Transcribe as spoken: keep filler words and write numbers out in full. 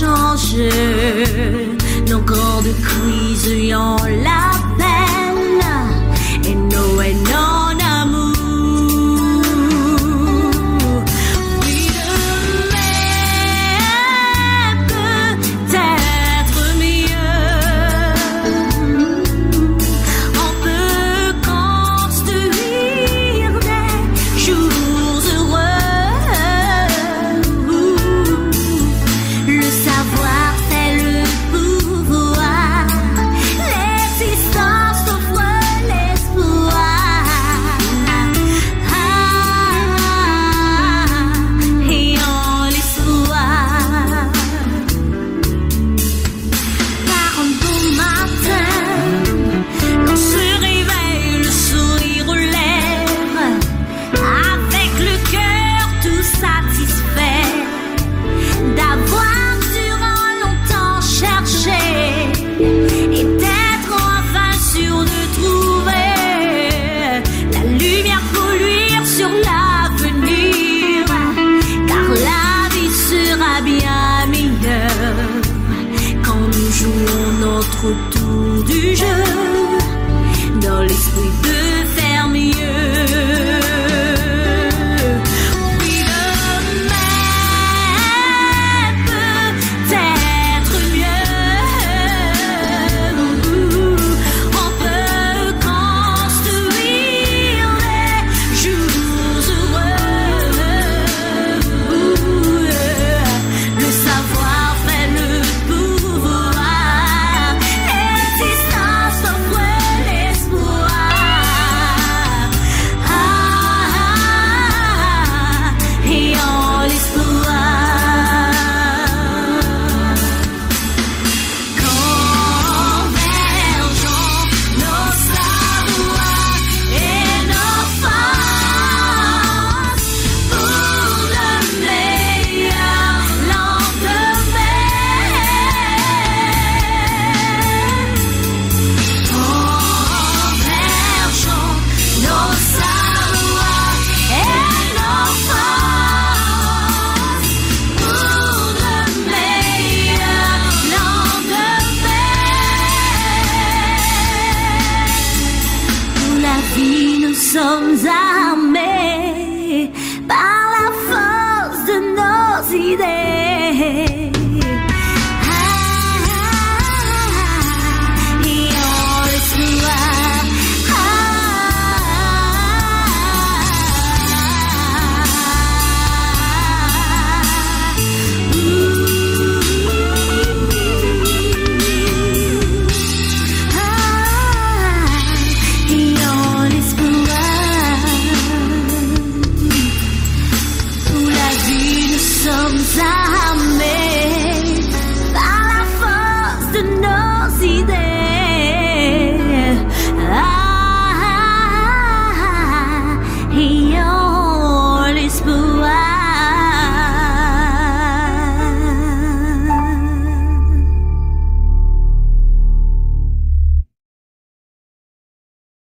change. Nos grandes crises y ont la peine et nous et non amour. Oui, demain peut-être mieux. On peut construire des jours heureux. Le savoir, c'est le pouvoir. L'existence offre l'espoir. Ah, ayant l'espoir. Par un beau matin, l'on se réveille, le sourire aux lèvres, avec le cœur tout satisfait d'avoir durant longtemps cherché et d'être enfin sûr de trouver la lumière pour luire sur l'avenir, car la vie sera bien meilleure quand nous jouons notre tour du jeu dans l'esprit de